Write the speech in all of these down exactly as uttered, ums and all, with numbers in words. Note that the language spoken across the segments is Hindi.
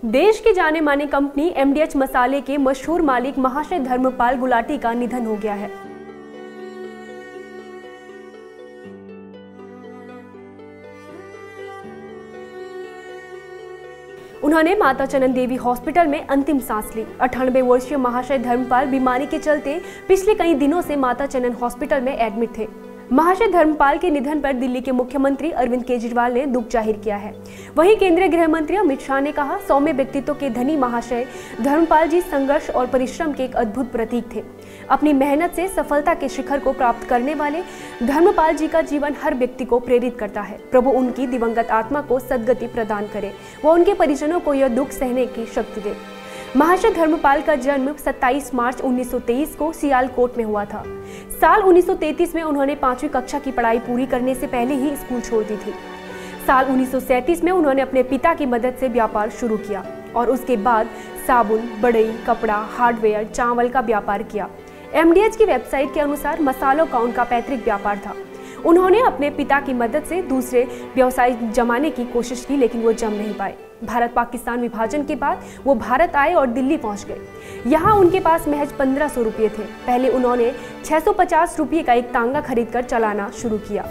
देश की जाने मानी कंपनी एमडीएच मसाले के मशहूर मालिक महाशय धर्मपाल गुलाटी का निधन हो गया है। उन्होंने माता चनन देवी हॉस्पिटल में अंतिम सांस ली। अट्ठानबे वर्षीय महाशय धर्मपाल बीमारी के चलते पिछले कई दिनों से माता चनन हॉस्पिटल में एडमिट थे। महाशय धर्मपाल के निधन पर दिल्ली के मुख्यमंत्री अरविंद केजरीवाल ने दुख जाहिर किया है। वहीं केंद्रीय गृह मंत्री अमित शाह ने कहा, सौम्य व्यक्तित्व के धनी महाशय धर्मपाल जी संघर्ष और परिश्रम के एक अद्भुत प्रतीक थे। अपनी मेहनत से सफलता के शिखर को प्राप्त करने वाले धर्मपाल जी का जीवन हर व्यक्ति को प्रेरित करता है। प्रभु उनकी दिवंगत आत्मा को सद्गति प्रदान करे, वह उनके परिजनों को यह दुख सहने की शक्ति दे। महाशय धर्मपाल का जन्म सत्ताईस मार्च उन्नीस सौ तेईस को सियालकोट में हुआ था। साल उन्नीस सौ तैंतीस में उन्होंने पांचवी कक्षा की पढ़ाई पूरी करने से पहले ही स्कूल छोड़ दी थी। साल उन्नीस सौ सैंतीस में उन्होंने अपने पिता की मदद से व्यापार शुरू किया और उसके बाद साबुन, बढ़ई, कपड़ा, हार्डवेयर, चावल का व्यापार किया। एमडीएच की वेबसाइट के अनुसार मसालों का उनका पैतृक व्यापार था। उन्होंने अपने पिता की मदद से दूसरे व्यवसाय जमाने की कोशिश की, लेकिन वो जम नहीं पाए। भारत पाकिस्तान विभाजन के बाद वो भारत आए और दिल्ली पहुंच गए। यहाँ उनके पास महज पंद्रह सौ रुपये थे। पहले उन्होंने छह सौ पचास रुपये का एक तांगा खरीदकर चलाना शुरू किया।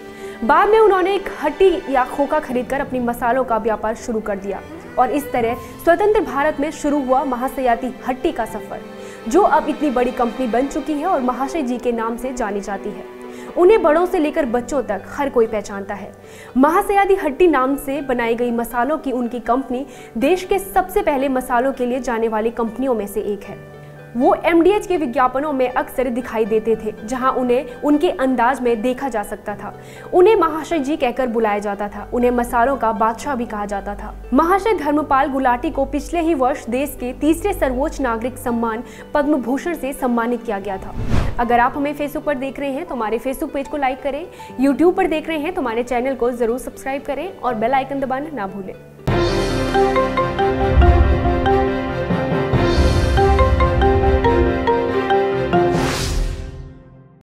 बाद में उन्होंने एक हट्टी या खोखा खरीदकर अपनी मसालों का व्यापार शुरू कर दिया और इस तरह स्वतंत्र भारत में शुरू हुआ महासयाती हट्टी का सफर, जो अब इतनी बड़ी कंपनी बन चुकी है और महाशय जी के नाम से जानी जाती है। उन्हें बड़ों से लेकर बच्चों तक हर कोई पहचानता है। महासयादी हट्टी नाम से बनाई गई मसालों की उनकी कंपनी देश के सबसे पहले मसालों के लिए जाने वाली कंपनियों में से एक है। वो एमडीएच के विज्ञापनों में अक्सर दिखाई देते थे, जहां उन्हें उनके अंदाज में देखा जा सकता था। उन्हें महाशय जी कहकर बुलाया जाता था। उन्हें मसालों का बादशाह भी कहा जाता था। महाशय धर्मपाल गुलाटी को पिछले ही वर्ष देश के तीसरे सर्वोच्च नागरिक सम्मान पद्म भूषण से सम्मानित किया गया था। अगर आप हमें फेसबुक पर देख रहे हैं तो हमारे फेसबुक पेज को लाइक करें, यूट्यूब पर देख रहे हैं तो हमारे चैनल को जरूर सब्सक्राइब करें और बेल आइकन दबाना ना भूलें।